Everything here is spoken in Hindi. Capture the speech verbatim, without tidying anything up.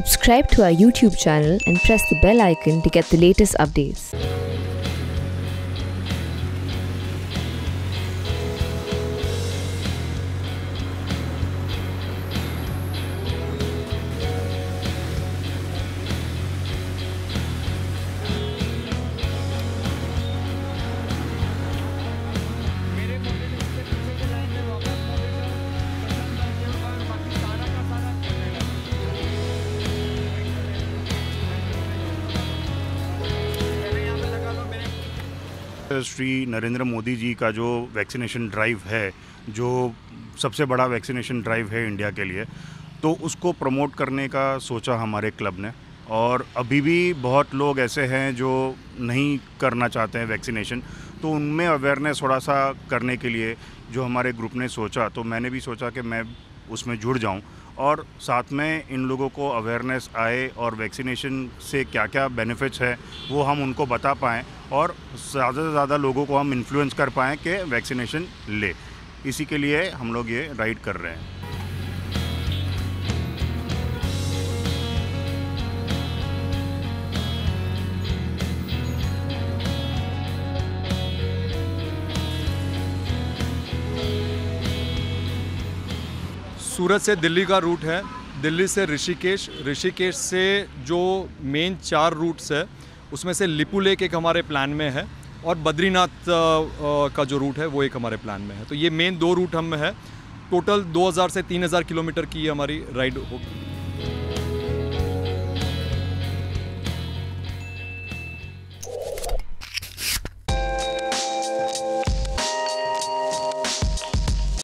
Subscribe to our YouTube channel and press the bell icon to get the latest updates. Shri Narendra Modi ji का जो वैक्सीनेशन ड्राइव है, जो सबसे बड़ा वैक्सीनेशन ड्राइव है इंडिया के लिए, तो उसको प्रमोट करने का सोचा हमारे क्लब ने। और अभी भी बहुत लोग ऐसे हैं जो नहीं करना चाहते हैं वैक्सीनेशन, तो उनमें अवेयरनेस थोड़ा सा करने के लिए जो हमारे ग्रुप ने सोचा, तो मैंने भी सोचा कि मैं उसमें जुड़ जाऊं और साथ में इन लोगों को अवेयरनेस आए और वैक्सीनेशन से क्या क्या बेनिफिट्स है वो हम उनको बता पाएँ और ज़्यादा से ज़्यादा लोगों को हम इन्फ्लुएंस कर पाएँ कि वैक्सीनेशन ले। इसी के लिए हम लोग ये राइड कर रहे हैं। सूरत से दिल्ली का रूट है, दिल्ली से ऋषिकेश, ऋषिकेश से जो मेन चार रूट्स है उसमें से लिपू लेक एक हमारे प्लान में है और बद्रीनाथ का जो रूट है वो एक हमारे प्लान में है। तो ये मेन दो रूट हम में है। टोटल दो हज़ार से तीन हज़ार किलोमीटर की हमारी राइड होगी।